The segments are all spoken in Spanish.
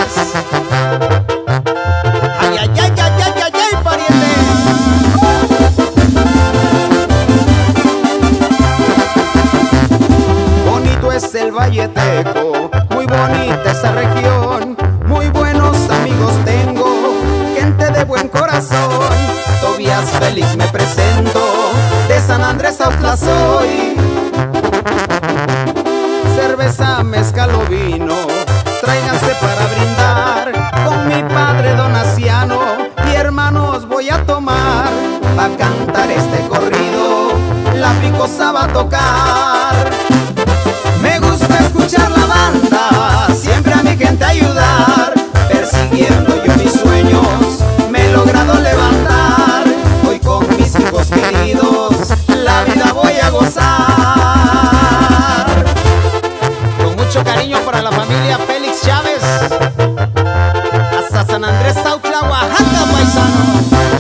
Ay, ay, ay, ay, ay, ay, ay, pariente. Bonito es el Valle Teco, muy bonita esa región, muy buenos amigos tengo, gente de buen corazón. Tobías Félix me presento, de San Andrés Autla soy. Cerveza, mezcal o vino, tráiganse para brindar. Con mi padre Don Asiano y hermanos voy a tomar, pa' cantar este corrido, la picosa va a tocar. Me gusta escuchar la banda, siempre a mi gente ayudar, persiguiendo yo mis sueños, me he logrado levantar. Hoy con mis hijos queridos, la vida voy a gozar. Con mucho cariño para la familia Félix Chávez, hasta San Andrés Autla, Oaxaca, paisano.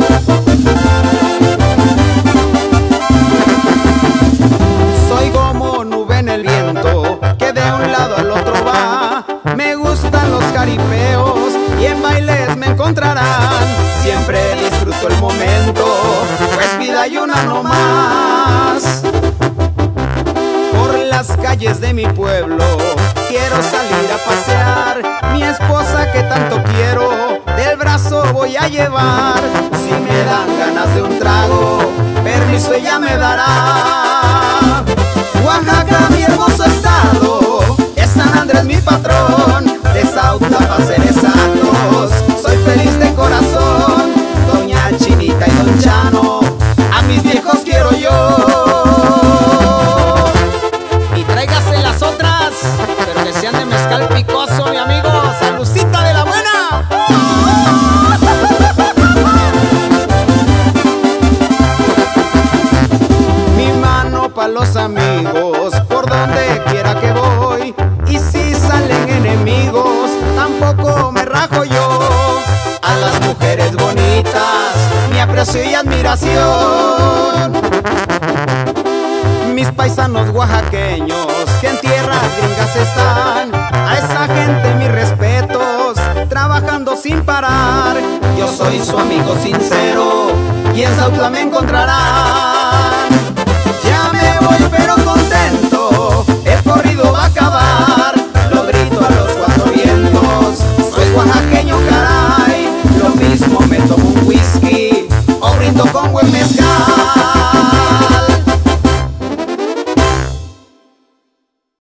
Soy como nube en el viento, que de un lado al otro va. Me gustan los jaripeos y en bailes me encontrarán. Siempre disfruto el momento, pues vida hay una no más. Por las calles de mi pueblo quiero salir a pasear. Mi esposa que tanto quiero, del brazo voy a llevar. Si me dan ganas de un trago, permiso ella me dará. Oaxaca, mi hermoso estado, es San Andrés mi patrón, de Sautla pa' ser exactos, soy feliz de corazón. Doña Chinita y Don Chano, a mis viejos quiero yo. Y tráigase las otras, pero que sean de mezcal picoso, mi amigo. Salucita de la buena. Mi mano pa' los amigos, por donde quiera que voy. Y si salen enemigos, tampoco me rajo yo. A las mujeres bonitas, mi aprecio y admiración. Mis paisanos oaxaqueños, que en tierras gringas están, a esa gente mis respetos, trabajando sin parar. Yo soy su amigo sincero, y en Sautla me encontrarán. Ya me voy,